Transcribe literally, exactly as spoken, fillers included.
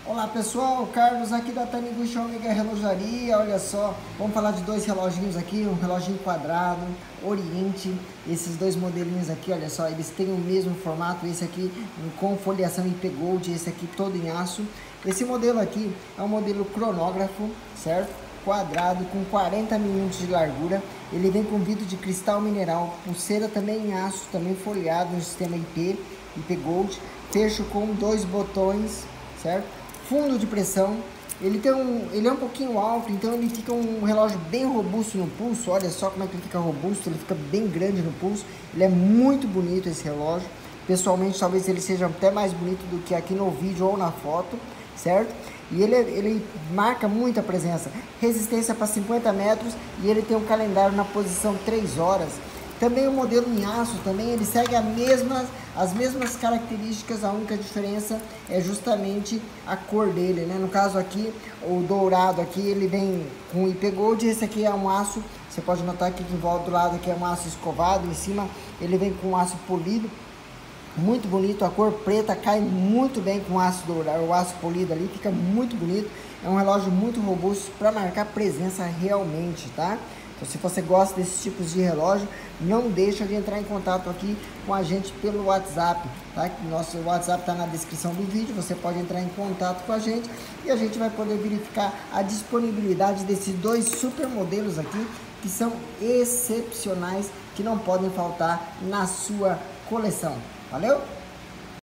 Olá pessoal, Carlos aqui da Taniguchi Omega Relojaria. Olha só, vamos falar de dois reloginhos aqui, um reloginho quadrado, Oriente. Esses dois modelinhos aqui, olha só, eles têm o mesmo formato, esse aqui com foliação I P Gold, esse aqui todo em aço. Esse modelo aqui é um modelo cronógrafo, certo? Quadrado, com quarenta milímetros de largura. Ele vem com vidro de cristal mineral, pulseira também em aço, também folheado no sistema I P, I P Gold. Fecho com dois botões, certo? Fundo de pressão. Ele tem um, ele é um pouquinho alto, então ele fica um relógio bem robusto no pulso. Olha só como é que ele fica robusto, ele fica bem grande no pulso. Ele é muito bonito esse relógio. Pessoalmente, talvez ele seja até mais bonito do que aqui no vídeo ou na foto, certo? E ele, ele marca muita presença. Resistência para cinquenta metros e ele tem um calendário na posição três horas. Também o modelo em aço, também ele segue a mesma, as mesmas características, a única diferença é justamente a cor dele, né? No caso aqui, o dourado aqui, ele vem com I P Gold, esse aqui é um aço, você pode notar aqui que em volta do lado aqui é um aço escovado, em cima ele vem com aço polido, muito bonito, a cor preta cai muito bem com o aço dourado, o aço polido ali, fica muito bonito, é um relógio muito robusto para marcar presença realmente, tá? Então, se você gosta desses tipos de relógio, não deixa de entrar em contato aqui com a gente pelo WhatsApp, tá? Nosso WhatsApp está na descrição do vídeo, você pode entrar em contato com a gente e a gente vai poder verificar a disponibilidade desses dois super modelos aqui, que são excepcionais, que não podem faltar na sua coleção. Valeu?